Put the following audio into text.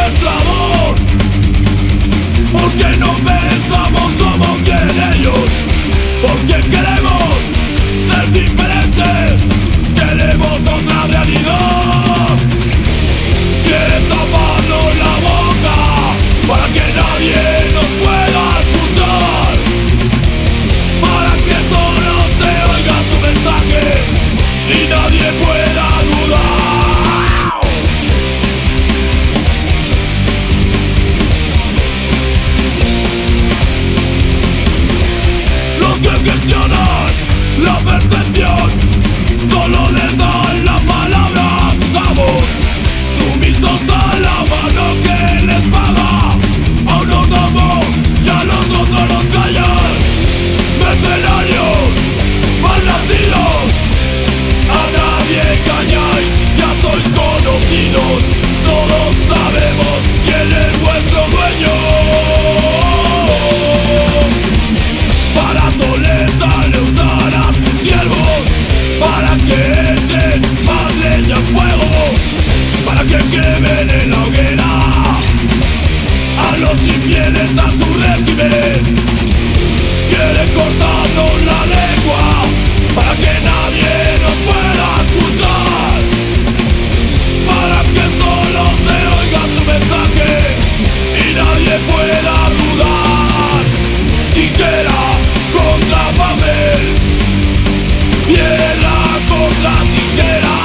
secuestrador. Porque no pensamos como quieren ellos, porque queremos ser diferentes, queremos otra realidad. Quieren taparnos la boca para que nadie nos pueda escuchar, para que solo se oiga su mensaje y nadie pueda dudar. Los que cuestionan la perfección solo les dan la palabra a sus amos, sumisos a la mano que les paga. A unos damos y a los otros los callan. Mercenarios, malnacidos, a nadie engañáis, ya sois conocidos. Todos sabemos quién es vuestro dueño. Barato les sale usar a sus siervos para que echen más leña al fuego, para que quemen en la hoguera a los infieles a su régimen. Quieren cortarnos la lengua para que nadie nos pueda escuchar, para que solo se oiga su mensaje y nadie pueda dudar. Tijera contra papel, piedra contra tijera.